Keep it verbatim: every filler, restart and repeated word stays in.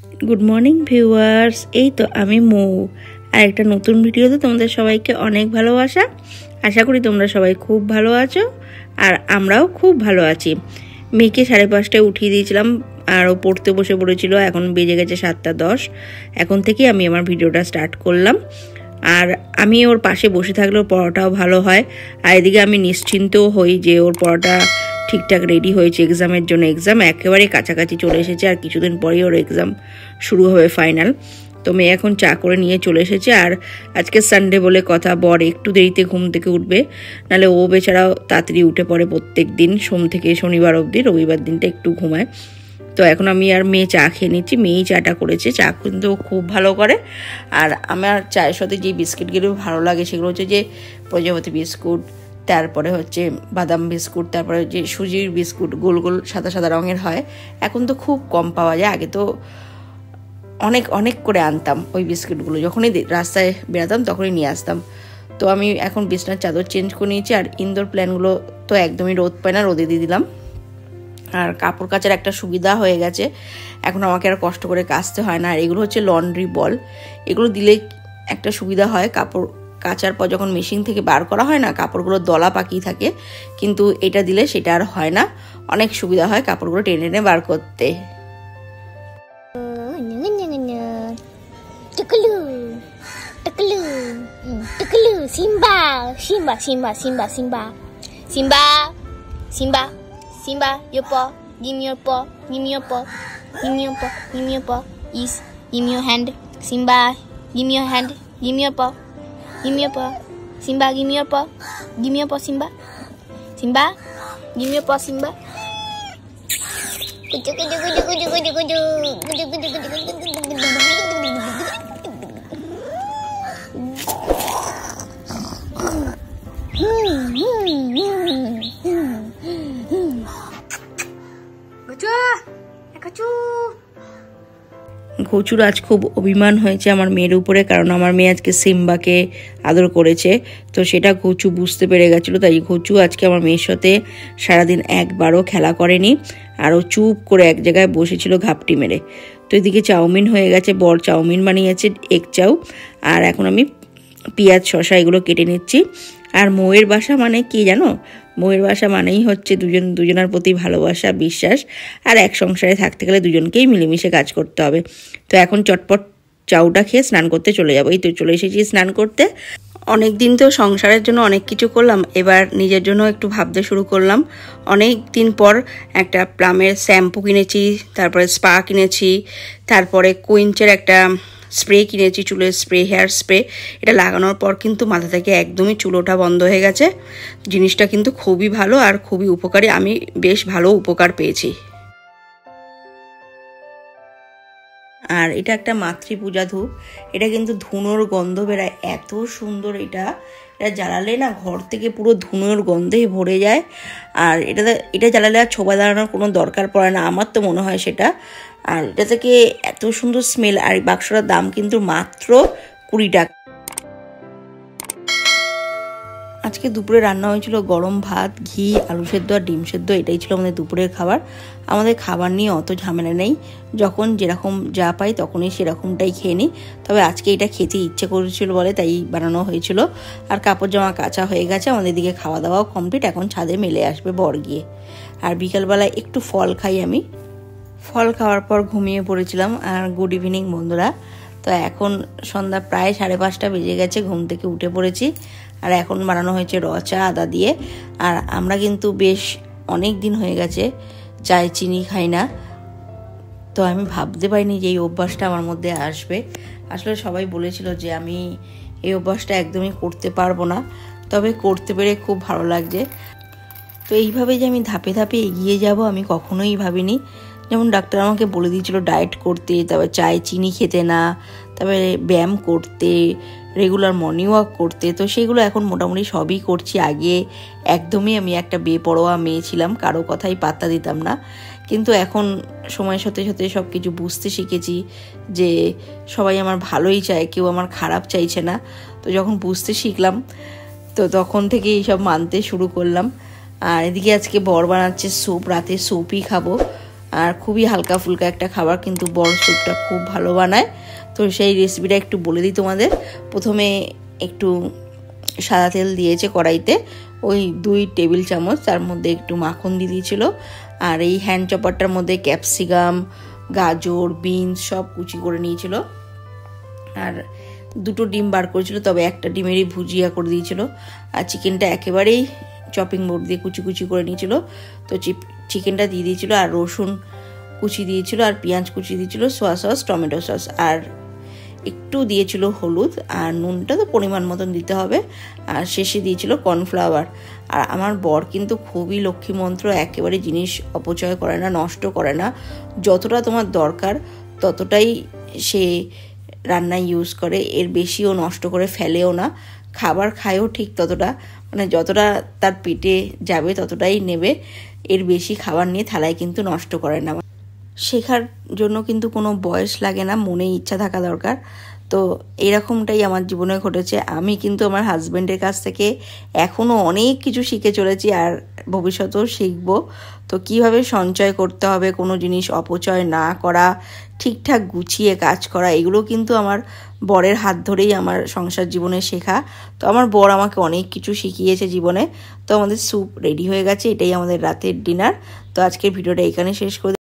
Good morning viewers, এই তো আমি মৌ আর একটা নতুন ভিডিওতে তোমাদের সবাইকে অনেক ভালোবাসা। আশা করি তোমরা সবাই খুব ভালো আছো আর আমরাও খুব ভালো আছি। মেয়েকে সাড়ে পাঁচটায় উঠিয়ে দিয়েছিলাম আর ও পড়তে বসে পড়েছিল। এখন বেজে গেছে সাতটা দশ। এখন থেকে আমি আমার ভিডিওটা স্টার্ট করলাম। আর আমি ওর পাশে বসে থাকলে ওর পড়াটাও ভালো হয়, আর এদিকে আমি নিশ্চিন্তও হই যে ওর পড়াটা ঠিকঠাক রেডি হয়েছে এক্সামের জন্য। এক্সাম একেবারে কাছাকাছি চলে এসেছে, আর কিছুদিন পরেই ওর এক্সাম শুরু হবে ফাইনাল। তো মেয়ে এখন চা করে নিয়ে চলে এসেছে। আর আজকে সানডে বলে কথা, বর একটু দেরিতে ঘুম থেকে উঠবে, নাহলে ও বেচারাও তাড়াতাড়ি উঠে পড়ে প্রত্যেক দিন, সোম থেকে শনিবার অবধি, রবিবার দিনটা একটু ঘুমায়। তো এখন আমি আর মেয়ে চা খেয়ে নিচ্ছি। মেয়েই চাটা করেছে, চা কিন্তু খুব ভালো করে। আর আমার চায়ের সাথে যে বিস্কিটগুলো ভালো লাগে সেগুলো হচ্ছে যে প্রজাপতি বিস্কুট, তারপরে হচ্ছে বাদাম বিস্কুট, তারপরে যে সুজির বিস্কুট গোল গোল সাদা সাদা রঙের হয়। এখন তো খুব কম পাওয়া যায়, আগে তো অনেক অনেক করে আনতাম ওই বিস্কুটগুলো। যখনই রাস্তায় বেরাতাম তখনই নিয়ে আসতাম। তো আমি এখন বিছনার চাদর চেঞ্জ করে নিয়েছি। আর ইনডোর প্ল্যান্টগুলো তো একদমই রোদ পায় না, রোদে দিয়ে দিলাম। আর কাপড় কাচার একটা সুবিধা হয়ে গেছে, এখন আমাকে আর কষ্ট করে কাচতে হয় না। আর এগুলো হচ্ছে লন্ড্রি বল, এগুলো দিলে একটা সুবিধা হয়, কাপড় কাচার পর যখন মেশিন থেকে বার করা হয় না, কাপড়গুলো দলা পাকিয়ে থাকে, কিন্তু এটা দিলে সেটা আর হয় না। অনেক সুবিধা হয় কাপড়গুলো টেনে টেনে বার করতে। Simba Simba Simba Simba Simba Simba Simba Simba, your paw. Give me your paw. Give me your paw. Give me your paw. Give me your paw. Yes. Give me your hand. Simba, give me your hand. Give me your paw. Give me your paw. Simba, give me your paw. Give me your paw, Simba. Simba, give me your paw, Simba. Kuju kuju kuju kuju kuju kuju kuju kuju kuju ঘুচুর আজ খুব অভিমান হয়েছে আমার মেয়ের উপরে, কারণ আমার মেয়ে আজকে সিম্বাকে আদর করেছে। তো সেটা ঘুচু বুঝতে পেরে গেছিলো, তাই ঘুচু আজকে আমার মেয়ের সাথে সারাদিন একবারও খেলা করেনি। আরও চুপ করে এক জায়গায় বসেছিল ঘাপটি মেরে। তো এদিকে চাউমিন হয়ে গেছে, বর চাউমিন বানিয়েছে, এগ চাউ। আর এখন আমি পেঁয়াজ শসা এগুলো কেটে নিচ্ছি। আর মৌয়ের বাসা মানে কি জানো? মৌয়ের বাসা মানেই হচ্ছে দুজন দুজনের প্রতি ভালোবাসা, বিশ্বাস। আর এক সংসারে থাকতে গেলে দুজনকেই মিলেমিশে কাজ করতে হবে। তো এখন চটপট চাউটা খেয়ে স্নান করতে চলে যাবো। এই তো চলে এসেছি স্নান করতে। অনেক দিন তো সংসারের জন্য অনেক কিছু করলাম, এবার নিজের জন্য একটু ভাবতে শুরু করলাম। অনেক দিন পর একটা প্লামের শ্যাম্পু কিনেছি, তারপরে স্পা কিনেছি, তারপরে কুইঞ্চের একটা স্প্রে কিনেছি, চুলের স্প্রে, হেয়ার স্প্রে। এটা লাগানোর পর কিন্তু মাথা থেকে একদমই চুল ওঠা বন্ধ হয়ে গেছে। জিনিসটা কিন্তু খুবই ভালো আর খুবই উপকারী, আমি বেশ ভালো উপকার পেয়েছি। আর এটা একটা মাতৃপূজা ধূপ, এটা কিন্তু ধুনোর গন্ধ বেরায়, এত সুন্দর। এটা এটা জ্বালালে না ঘর থেকে পুরো ধুনোর গন্ধেই ভরে যায়। আর এটা এটা জ্বালালে আর ছোবা দাঁড়ানোর কোনো দরকার পড়ে না, আমার তো মনে হয় সেটা। আর এটা থেকে এত সুন্দর স্মেল। আর এই বাক্সটার দাম কিন্তু মাত্র কুড়ি টাকা। আজকে দুপুরে রান্না হয়েছিল গরম ভাত, ঘি, আলু সেদ্ধ আর ডিম সেদ্ধ। এটাই ছিল আমাদের দুপুরের খাবার। আমাদের খাবার নিয়ে অত ঝামেলা নেই, যখন যেরকম যা পাই তখনই সেরকমটাই খেয়ে নিই। তবে আজকে এটা খেতে ইচ্ছে করেছিল বলে তাই বানানো হয়েছিল। আর কাপড় জামা কাচা হয়ে গেছে, আমাদের দিকে খাওয়া দাওয়াও কমপ্লিট। এখন ছাদে মেলে আসবে বর গিয়ে। আর বিকালবেলায় একটু ফল খাই আমি। ফল খাওয়ার পর ঘুমিয়ে পড়েছিলাম। আর গুড ইভিনিং বন্ধুরা। তো এখন সন্ধ্যা প্রায় সাড়ে পাঁচটা বেজে গেছে, ঘুম থেকে উঠে পড়েছি। আর এখন বানানো হয়েছে র চা আদা দিয়ে। আর আমরা কিন্তু বেশ অনেক দিন হয়ে গেছে চায়ে চিনি খাই না। তো আমি ভাবতে পারিনি যে এই অভ্যাসটা আমার মধ্যে আসবে। আসলে সবাই বলেছিল যে আমি এই অভ্যাসটা একদমই করতে পারবো না, তবে করতে পেরে খুব ভালো লাগছে। তো এইভাবে যে আমি ধাপে ধাপে এগিয়ে যাব আমি কখনোই ভাবিনি। যেমন ডাক্তার আমাকে বলে দিয়েছিল ডায়েট করতে, তারপরে চায়ে চিনি খেতে না, তারপরে ব্যায়াম করতে, রেগুলার মর্নিং ওয়াক করতে। তো সেগুলো এখন মোটামুটি সবই করছি। আগে একদমই আমি একটা বেপরোয়া মেয়ে ছিলাম, কারো কথাই পাত্তা দিতাম না। কিন্তু এখন সময়ের সাথে সাথে সব কিছু বুঝতে শিখেছি যে সবাই আমার ভালোই চায়, কেউ আমার খারাপ চাইছে না। তো যখন বুঝতে শিখলাম তো তখন থেকে এইসব মানতে শুরু করলাম। আর এদিকে আজকে বর বানাচ্ছে স্যুপ, রাতে স্যুপই খাবো। আর খুবই হালকা ফুলকা একটা খাবার, কিন্তু বর স্যুপটা খুব ভালো বানায়। তো সেই রেসিপিটা একটু বলে দিই তোমাদের। প্রথমে একটু সাদা তেল দিয়েছে কড়াইতে, ওই দুই টেবিল চামচ, তার মধ্যে একটু মাখন দিয়ে দিয়েছিল। আর এই হ্যান্ড চপারটার মধ্যে ক্যাপসিকাম, গাজর, বিনস সব কুচি করে নিয়েছিল। আর দুটো ডিম বার করেছিল, তবে একটা ডিমেরই ভুজিয়া করে দিয়েছিল। আর চিকেনটা একেবারেই চপিং বোর্ড দিয়ে কুচি কুচি করে নিয়েছিল। তো চিকেনটা দিয়ে দিয়েছিল, আর রসুন কুচি দিয়েছিল, আর পেঁয়াজ কুচি দিয়েছিল, সোয়া সস, টমেটো সস, আর একটু দিয়েছিল হলুদ, আর নুনটা তো পরিমাণ মতন দিতে হবে। আর শেষে দিয়েছিল কর্নফ্লাওয়ার। আর আমার বর কিন্তু খুবই লক্ষ্মী মন্ত্র, একেবারে জিনিস অপচয় করে না, নষ্ট করে না। যতটা তোমার দরকার ততটাই সে রান্নায় ইউজ করে, এর বেশিও নষ্ট করে ফেলেও না। খাবার খায়ও ঠিক ততটা, মানে যতটা তার পেটে যাবে ততটাই নেবে, এর বেশি খাবার নিয়ে থালায় কিন্তু নষ্ট করে না। শেখার জন্য কিন্তু কোনো বয়স লাগে না, মনে ইচ্ছা থাকা দরকার। তো এরকমটাই আমার জীবনে ঘটেছে। আমি কিন্তু আমার হাজব্যান্ডের কাছ থেকে এখনও অনেক কিছু শিখে চলেছি, আর ভবিষ্যতেও শিখব। তো কিভাবে সঞ্চয় করতে হবে, কোনো জিনিস অপচয় না করা, ঠিকঠাক গুছিয়ে কাজ করা, এগুলো কিন্তু আমার বরের হাত ধরেই আমার সংসার জীবনে শেখা। তো আমার বর আমাকে অনেক কিছু শিখিয়েছে জীবনে। তো আমাদের স্যুপ রেডি হয়ে গেছে, এটাই আমাদের রাতের ডিনার। তো আজকের ভিডিওটা এখানে শেষ করে